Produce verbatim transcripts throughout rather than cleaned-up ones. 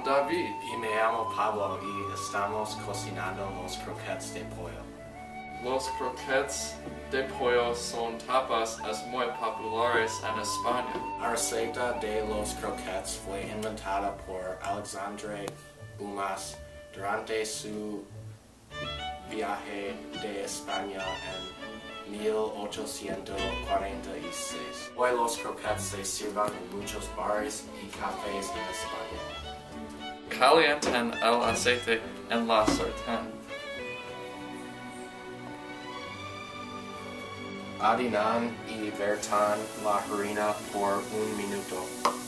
David. Y me llamo Pablo y estamos cocinando los croquettes de pollo. Los croquettes de pollo son tapas es muy populares en España. La receta de los croquettes fue inventada por Alexandre Dumas durante su viaje de España en mil ochocientos cuarenta y seis. Hoy los croquettes se sirven en muchos bares y cafés en España. Calienten el aceite en la sartén. Adinan y vertan la harina por un minuto.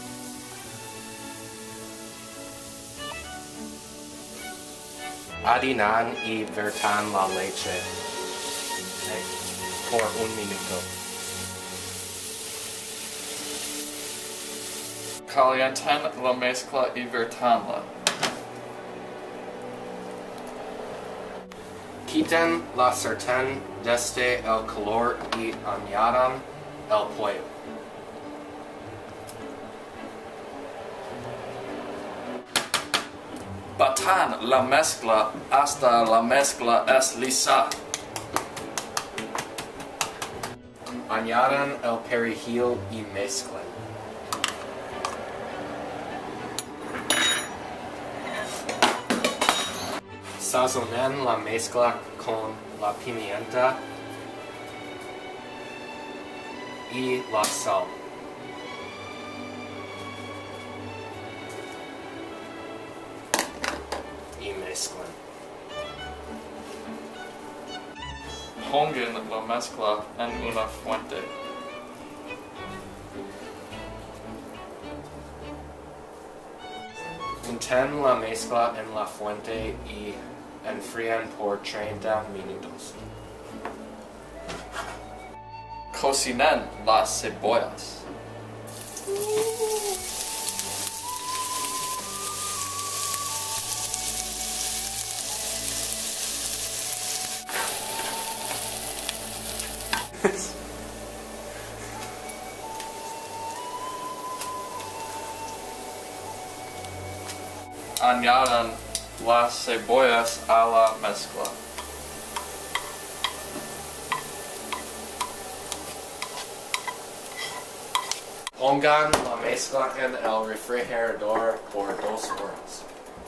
Adinan y vertan la leche por un minuto. Calienten la mezcla y vertanla. Quiten la sartén desde el calor y añadan el pollo. Batan la mezcla hasta la mezcla es lisa. Añadan el perejil y mezclen. Sazonen la mezcla con la pimienta y la sal. Y mezclen. Pongan la mezcla en una fuente. Unten la mezcla en la fuente y enfríen por treinta minutos. Cocinen las cebollas. Añadan las cebollas a la mezcla. Pongan la mezcla en el refrigerador por dos horas.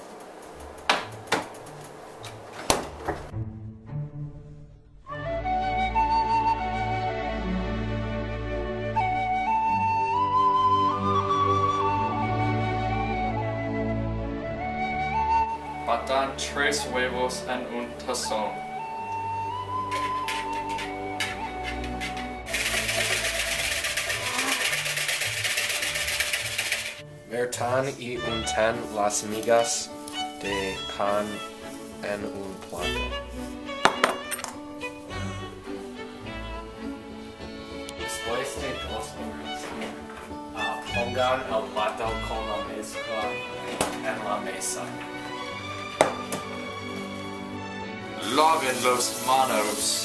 Batan tres huevos en un tazón. Vertan y unten las migas de pan en un plato. Después de dos horas, uh, pongan el plato con la mezcla en la mesa. Laven las manos.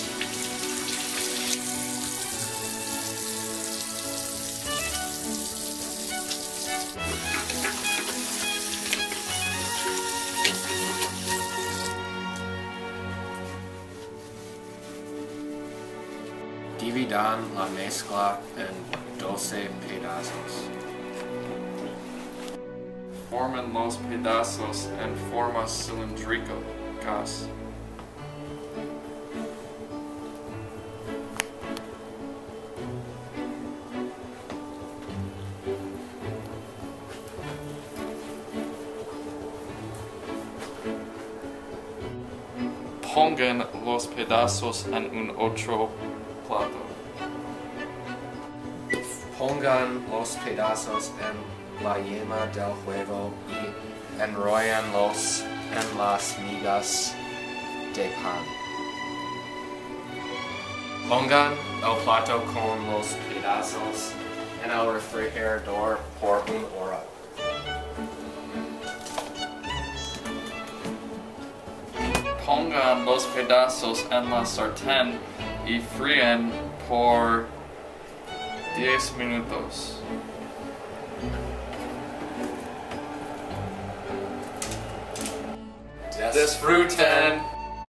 Dividan la mezcla en doce pedazos. Formen los pedazos en formas cilíndricas. Pongan los pedazos en un otro plato. Pongan los pedazos en la yema del huevo y enróllenlos en las migas de pan. Pongan el plato con los pedazos en el refrigerador por una hora. Pongan los pedazos en la sartén y fríen por diez minutos. Disfruten!